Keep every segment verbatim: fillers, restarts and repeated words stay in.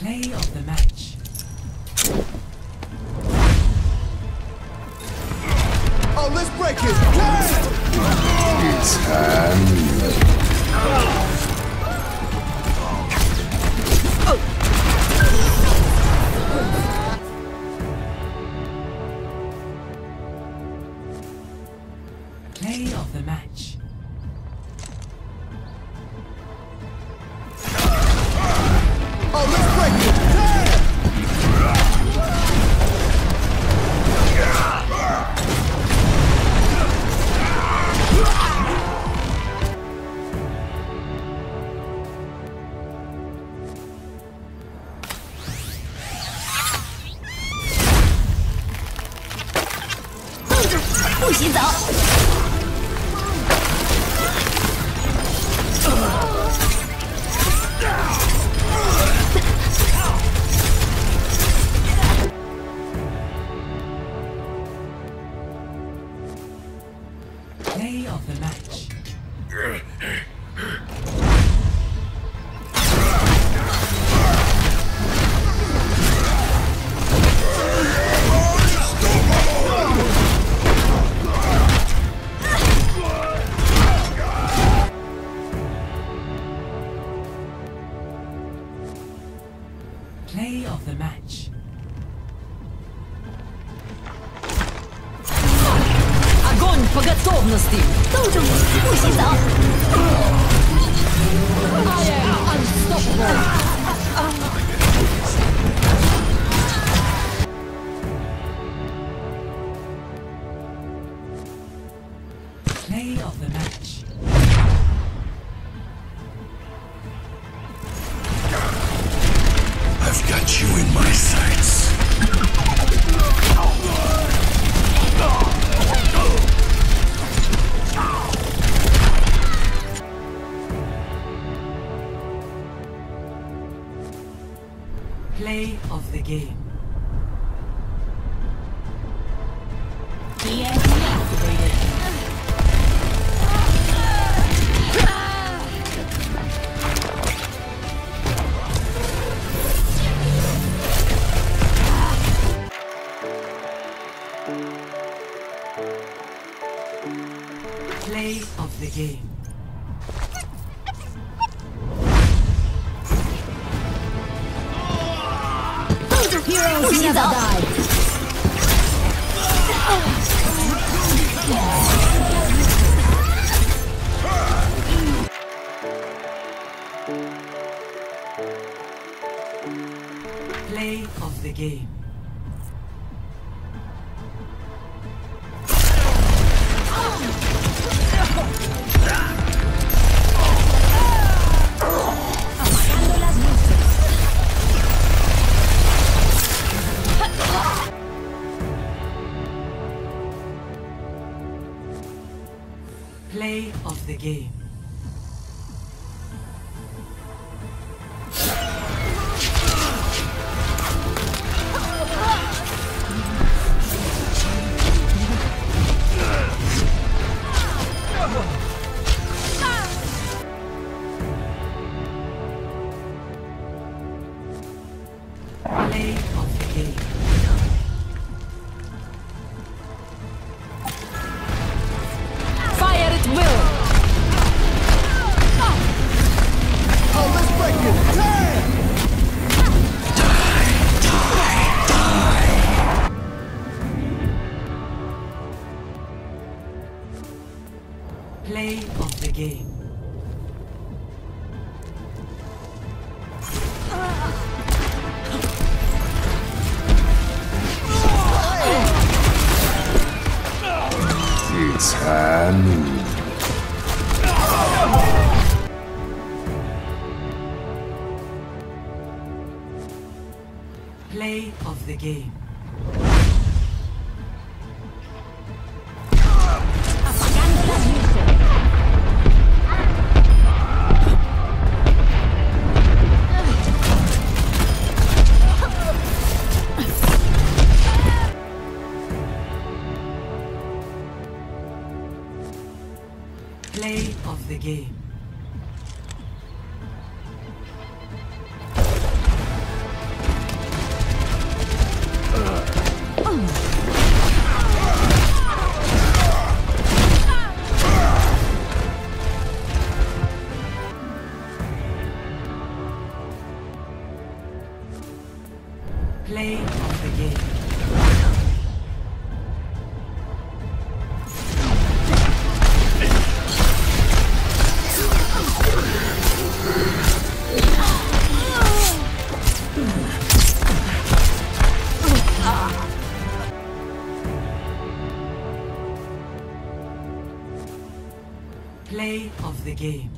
Play of the match. Oh, let's break it! Yeah! It's time. Play of the match. Oh, let's break it! Play of the match. Play of the match. Огонь по готовности! Должен пусть I am unstoppable! Play of the match. I've got you in my sights. Play of the game. Play of the game. Heroes never die! Play of the game. Play of the game. Play of the game. Fire at will! Oh, let's break it! Yeah! Play of the game. It's time. Play of the game. Play of the game. Play of the game. Play of the game.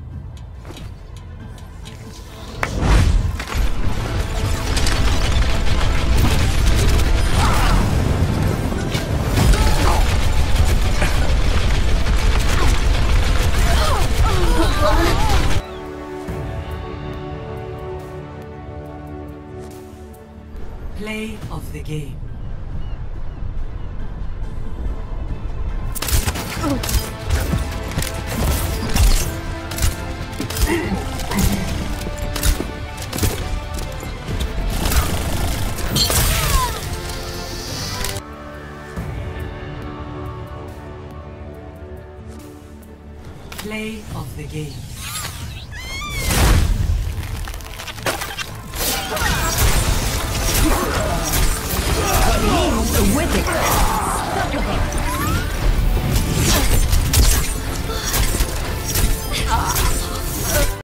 Play of the game. Play of the game. The wicked.